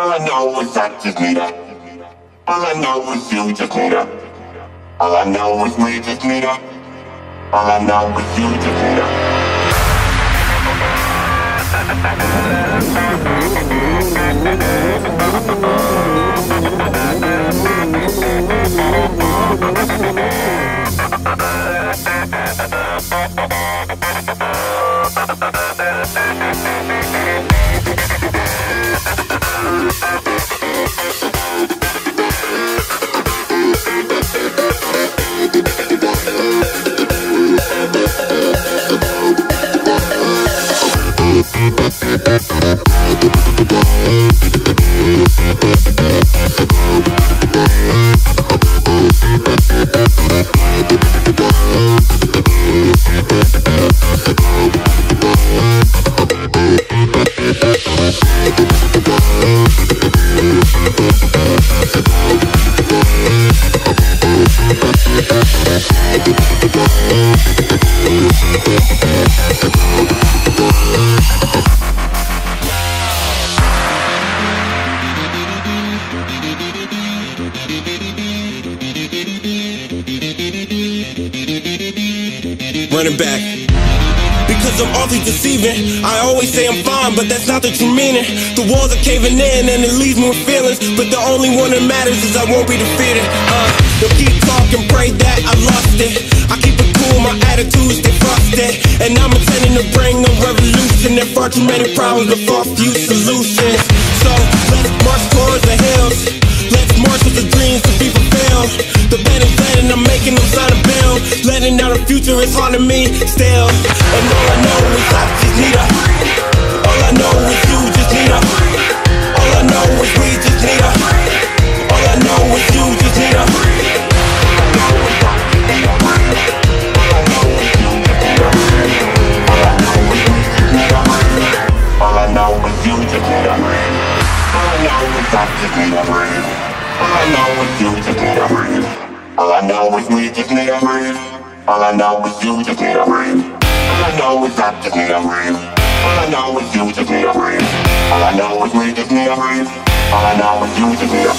All I know is I just need her. All I know is you just need her. All I know is we just need her. All I know is you just need her. Running back. Because I'm awfully deceiving. I always say I'm fine, but that's not the true meaning. The walls are caving in and it leaves me with feelings, but the only one that matters is I won't be defeated. They'll keep talking, pray that I lost it. I keep it cool, my attitudes stay frosted, and I'm intending to bring a revolution. There far too many problems, but far few solutions. So let's march towards the hills. Let's march with the dreams to be fulfilled. The band is letting, I'm making them sign a bill. Letting out the future is hard to me still. And all I know is I just need her. All I know is you just need her. All I know is we just need her. All I know is you just need her. All I know is you just need her. All I know is I just need her. All I know is you just need a breathe. All I know is we just need a breathe. All I know is you just need a breathe. All I know is I just need a breathe. All I know is you just need a breathe. All I know is we just need a breathe. All I know is you just need a